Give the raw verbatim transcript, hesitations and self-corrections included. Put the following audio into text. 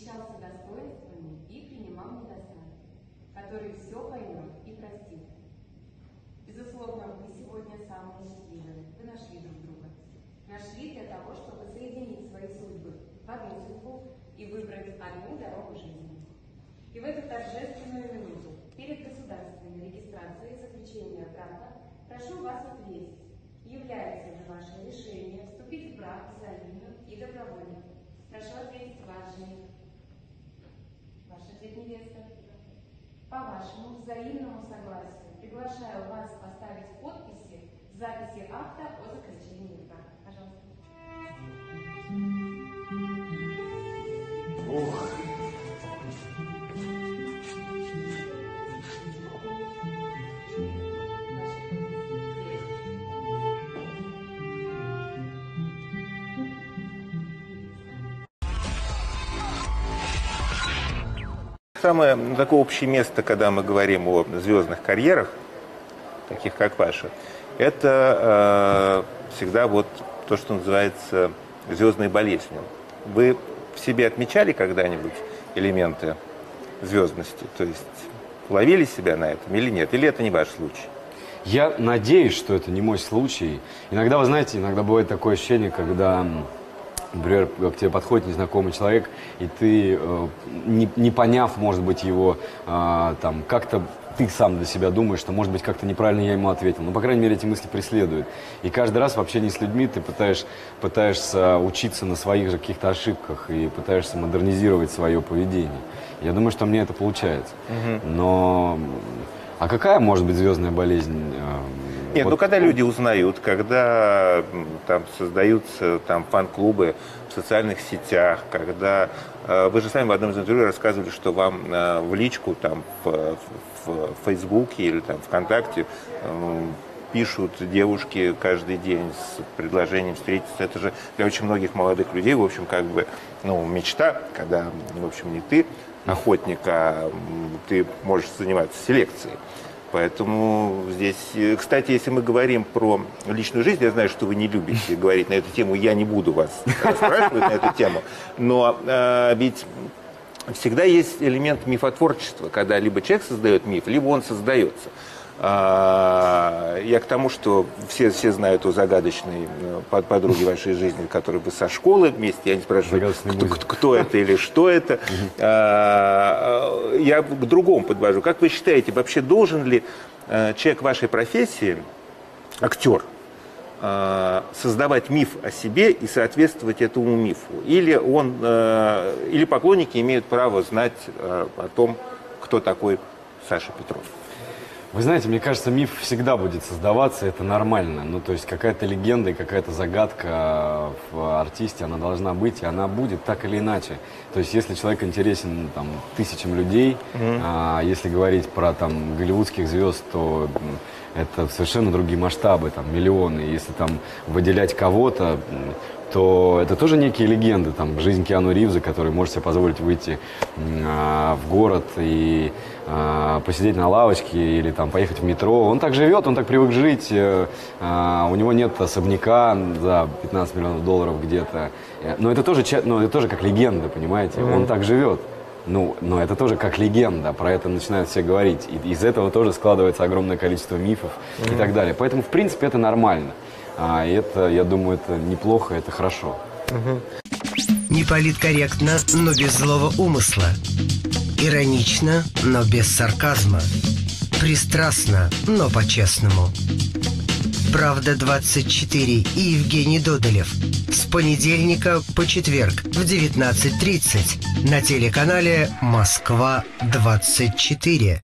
восхищался достоинствами и принимал недостатки, который все поймет и простит. Безусловно, вы сегодня самые счастливые, вы нашли друг друга. Нашли для того, чтобы соединить свои судьбы в одну судьбу и выбрать одну дорогу жизни. И в эту торжественную минуту, перед государственной регистрацией заключения брака, прошу вас ответить, является ли ваше решение вступить в брак взаимным и добровольным? Прошу ответить ваш жених. Ваш ответ, невеста. По вашему взаимному согласию приглашаю вас поставить подписи в записи акта о заключении брака. Пожалуйста. Ох. Самое такое общее место, когда мы говорим о звездных карьерах, таких как ваша, это э, всегда вот то, что называется звездной болезнью. Вы в себе отмечали когда-нибудь элементы звездности? То есть ловили себя на этом или нет? Или это не ваш случай? Я надеюсь, что это не мой случай. Иногда, вы знаете, иногда бывает такое ощущение, когда, например, к тебе подходит незнакомый человек, и ты, э, не, не поняв, может быть, его, э, там, как-то ты сам для себя думаешь, что, может быть, как-то неправильно я ему ответил. Но, по крайней мере, эти мысли преследуют. И каждый раз в общении с людьми ты пытаешь, пытаешься учиться на своих же каких-то ошибках и пытаешься модернизировать свое поведение. Я думаю, что мне это получается. Угу. Но... А какая может быть звездная болезнь? Нет, вот... ну когда люди узнают, когда там создаются там фан-клубы в социальных сетях, когда э, вы же сами в одном из интервью рассказывали, что вам э, в личку там в, в, в Фейсбуке или там ВКонтакте э, пишут девушки каждый день с предложением встретиться. Это же для очень многих молодых людей, в общем, как бы, ну, мечта, когда, в общем, не ты охотник, а ты можешь заниматься селекцией. Поэтому здесь, кстати, если мы говорим про личную жизнь, я знаю, что вы не любите говорить на эту тему, я не буду вас спрашивать на эту тему, но э, ведь всегда есть элемент мифотворчества, когда либо человек создает миф, либо он создается. А, я к тому, что все, все знают о загадочной подруге вашей жизни, которой вы со школы вместе, я не спрашиваю, кто, кто, кто это или что это. А, я к другому подвожу. Как вы считаете, вообще должен ли человек вашей профессии, актер, создавать миф о себе и соответствовать этому мифу? Или, он, или поклонники имеют право знать о том, кто такой Саша Петров? Вы знаете, мне кажется, миф всегда будет создаваться, это нормально. Ну, то есть какая-то легенда и какая-то загадка в артисте, она должна быть, и она будет так или иначе. То есть если человек интересен там, тысячам людей, mm-hmm. а если говорить про там, голливудских звезд, то это совершенно другие масштабы, там, миллионы. Если там выделять кого-то, то это тоже некие легенды. Там, жизнь Киану Ривза, который может себе позволить выйти а, в город и а, посидеть на лавочке или там, поехать в метро. Он так живет, он так привык жить. А, у него нет особняка за пятнадцать миллионов долларов где-то. Но это тоже, но это тоже как легенда, понимаете? Mm-hmm. Он так живет. Ну, но это тоже как легенда, про это начинают все говорить. И из этого тоже складывается огромное количество мифов mm-hmm. и так далее. Поэтому, в принципе, это нормально. А это, я думаю, это неплохо, это хорошо. Угу. Не политкорректно, но без злого умысла. Иронично, но без сарказма. Пристрастно, но по-честному. Правда двадцать четыре и Евгений Додолев. С понедельника по четверг в девятнадцать тридцать на телеканале Москва двадцать четыре.